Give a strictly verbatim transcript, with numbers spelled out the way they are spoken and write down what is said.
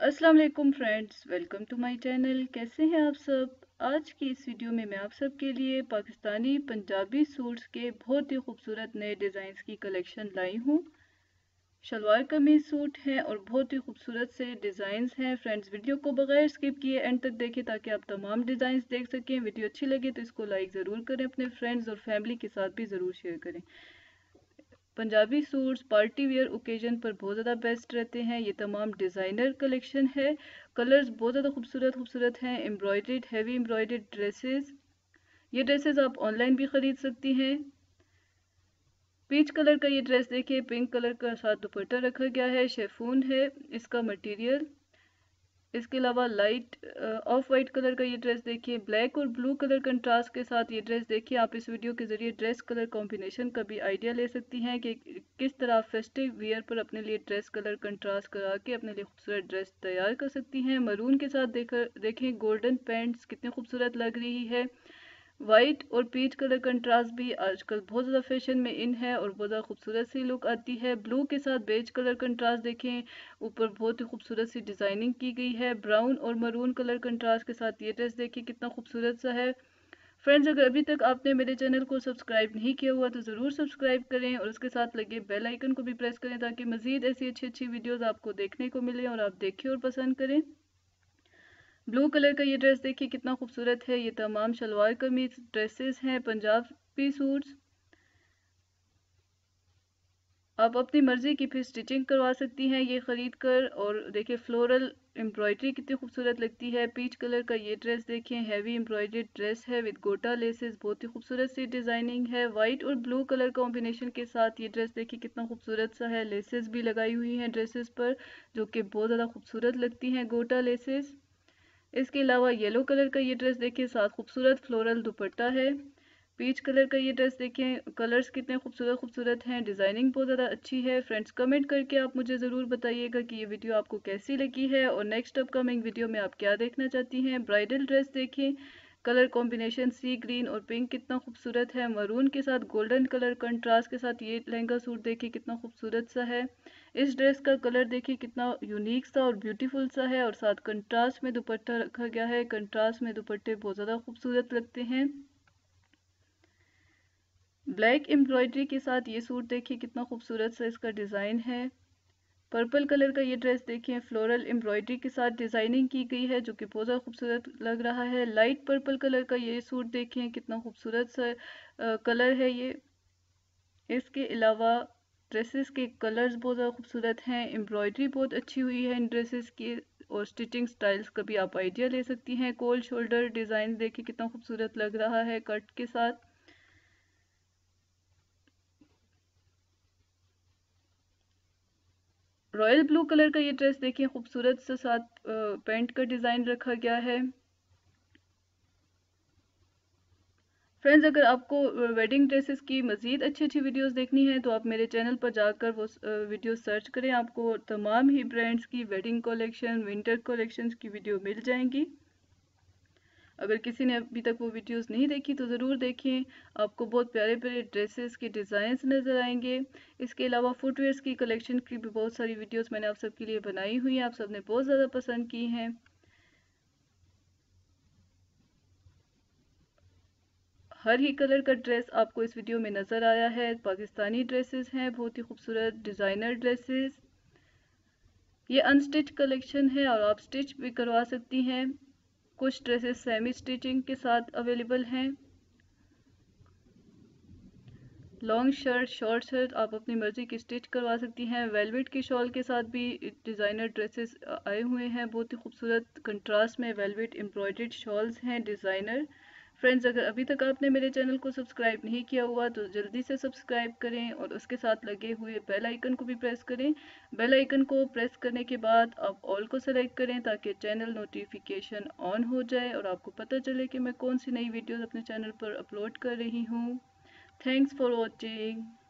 अस्सलाम वालेकुम friends, welcome to my channel. कैसे हैं आप सब। आज की इस वीडियो में मैं आप सब के लिए पाकिस्तानी पंजाबी सूट्स के बहुत ही खूबसूरत नए डिज़ाइंस की कलेक्शन लाई हूँ। शलवार कमीज सूट हैं और बहुत ही खूबसूरत से डिज़ाइंस हैं। फ्रेंड्स, वीडियो को बगैर स्किप किए एंड तक देखें ताकि आप तमाम डिज़ाइंस देख सकें। वीडियो अच्छी लगे तो इसको लाइक ज़रूर करें, अपने फ्रेंड्स और फैमिली के साथ भी ज़रूर शेयर करें। Punjabi suits party wear occasion पर बहुत ज़्यादा बेस्ट रहते हैं। ये तमाम डिज़ाइनर कलेक्शन है। कलर्स बहुत ज़्यादा खूबसूरत खूबसूरत हैं। एम्ब्रॉयडर्ड हैवी एम्ब्रॉयडर्ड ड्रेसेस, ये ड्रेसेस आप ऑनलाइन भी ख़रीद सकती हैं। पीच कलर का ये ड्रेस देखिए, पिंक कलर का साथ दुपट्टा रखा गया है, शेफून है इसका मटेरियल। इसके अलावा लाइट ऑफ वाइट कलर का ये ड्रेस देखिए, ब्लैक और ब्लू कलर कंट्रास्ट के साथ ये ड्रेस देखिए। आप इस वीडियो के जरिए ड्रेस कलर कॉम्बिनेशन का भी आइडिया ले सकती हैं कि किस तरह फेस्टिव वियर पर अपने लिए ड्रेस कलर कंट्रास्ट करा के अपने लिए खूबसूरत ड्रेस तैयार कर सकती हैं। मरून के साथ देख देखें गोल्डन पैंट्स कितनी खूबसूरत लग रही है। वाइट और पीच कलर कंट्रास्ट भी आजकल बहुत ज़्यादा फैशन में इन है और बहुत ज़्यादा खूबसूरत सी लुक आती है। ब्लू के साथ बेज कलर कंट्रास्ट देखें, ऊपर बहुत ही खूबसूरत सी डिज़ाइनिंग की गई है। ब्राउन और मरून कलर कंट्रास्ट के साथ ये ड्रेस देखिए कितना खूबसूरत सा है। फ्रेंड्स, अगर अभी तक आपने मेरे चैनल को सब्सक्राइब नहीं किया हुआ तो ज़रूर सब्सक्राइब करें और उसके साथ लगे बेल आइकन को भी प्रेस करें ताकि मज़ीद ऐसी अच्छी अच्छी वीडियोज़ आपको देखने को मिले और आप देखें और पसंद करें। ब्लू कलर का ये ड्रेस देखिए कितना खूबसूरत है। ये तमाम शलवार कमीज ड्रेसेस हैं, पंजाबी सूट्स। आप अपनी मर्जी की फिर स्टिचिंग करवा सकती हैं ये ख़रीद कर। और देखिए फ्लोरल एम्ब्रॉयडरी कितनी खूबसूरत लगती है। पीच कलर का ये ड्रेस देखिए, हैवी एम्ब्रॉयडर्ड ड्रेस है विद गोटा लेसेस, बहुत ही खूबसूरत सी डिज़ाइनिंग है। वाइट और ब्लू कलर कॉम्बिनेशन के साथ ये ड्रेस देखिए कितना खूबसूरत सा है। लेसेस भी लगाई हुई हैं ड्रेसेस पर जो कि बहुत ज़्यादा खूबसूरत लगती हैं, गोटा लेसेस। इसके अलावा येलो कलर का ये ड्रेस देखिए, साथ खूबसूरत फ्लोरल दुपट्टा है। पीच कलर का ये ड्रेस देखें, कलर्स कितने खूबसूरत खूबसूरत हैं, डिज़ाइनिंग बहुत ज़्यादा अच्छी है। फ्रेंड्स, कमेंट करके आप मुझे ज़रूर बताइएगा कि ये वीडियो आपको कैसी लगी है और नेक्स्ट अपकमिंग वीडियो में आप क्या देखना चाहती हैं। ब्राइडल ड्रेस देखें, कलर कॉम्बिनेशन सी ग्रीन और पिंक कितना खूबसूरत है। मरून के साथ गोल्डन कलर कंट्रास्ट के साथ ये लहंगा सूट देखिए कितना खूबसूरत सा है। इस ड्रेस का कलर देखिए कितना यूनिक सा और ब्यूटीफुल सा है और साथ कंट्रास्ट में दुपट्टा रखा गया है। कंट्रास्ट में दुपट्टे बहुत ज़्यादा खूबसूरत लगते हैं। ब्लैक एम्ब्रॉयडरी के साथ ये सूट देखिए कितना खूबसूरत सा इसका डिज़ाइन है। पर्पल कलर का ये ड्रेस देखिए, फ्लोरल एम्ब्रॉयडरी के साथ डिज़ाइनिंग की गई है जो कि बहुत ज़्यादा खूबसूरत लग रहा है। लाइट पर्पल कलर का ये सूट देखिए कितना खूबसूरत सा आ, कलर है ये। इसके अलावा ड्रेसेस के कलर्स बहुत ज़्यादा खूबसूरत हैं, एम्ब्रॉयडरी बहुत अच्छी हुई है इन ड्रेसेस की और स्टिचिंग स्टाइल्स का भी आप आइडिया ले सकती हैं। कोल्ड शोल्डर डिज़ाइन देखिए कितना खूबसूरत लग रहा है कट के साथ। रॉयल ब्लू कलर का ये ड्रेस देखिए, खूबसूरत से साथ पैंट का डिज़ाइन रखा गया है। फ्रेंड्स, अगर आपको वेडिंग ड्रेसेस की मज़ीद अच्छी अच्छी वीडियोस देखनी है तो आप मेरे चैनल पर जाकर वो वीडियो सर्च करें, आपको तमाम ही ब्रांड्स की वेडिंग कलेक्शन, विंटर कलेक्शंस की वीडियो मिल जाएंगी। अगर किसी ने अभी तक वो वीडियोस नहीं देखी तो ज़रूर देखें, आपको बहुत प्यारे प्यारे ड्रेसेस के डिज़ाइंस नज़र आएंगे। इसके अलावा फुटवेयर्स की कलेक्शन की भी बहुत सारी वीडियोस मैंने आप सबके लिए बनाई हुई हैं, आप सबने बहुत ज़्यादा पसंद की हैं। हर ही कलर का ड्रेस आपको इस वीडियो में नज़र आया है। पाकिस्तानी ड्रेसेस हैं, बहुत ही खूबसूरत डिज़ाइनर ड्रेसेस। ये अनस्टिच कलेक्शन है और आप स्टिच भी करवा सकती हैं। कुछ ड्रेसेस सेमी स्टिचिंग के साथ अवेलेबल हैं। लॉन्ग शर्ट, शॉर्ट शर्ट आप अपनी मर्जी की स्टिच करवा सकती हैं। वेलवेट की शॉल के साथ भी डिज़ाइनर ड्रेसेस आए हुए हैं, बहुत ही खूबसूरत कंट्रास्ट में वेलवेट एम्ब्रॉयडर्ड शॉल्स हैं डिज़ाइनर। फ्रेंड्स, अगर अभी तक आपने मेरे चैनल को सब्सक्राइब नहीं किया हुआ तो जल्दी से सब्सक्राइब करें और उसके साथ लगे हुए बेल आइकन को भी प्रेस करें। बेल आइकन को प्रेस करने के बाद आप ऑल को सेलेक्ट करें ताकि चैनल नोटिफिकेशन ऑन हो जाए और आपको पता चले कि मैं कौन सी नई वीडियोस अपने चैनल पर अपलोड कर रही हूँ। Thanks for watching.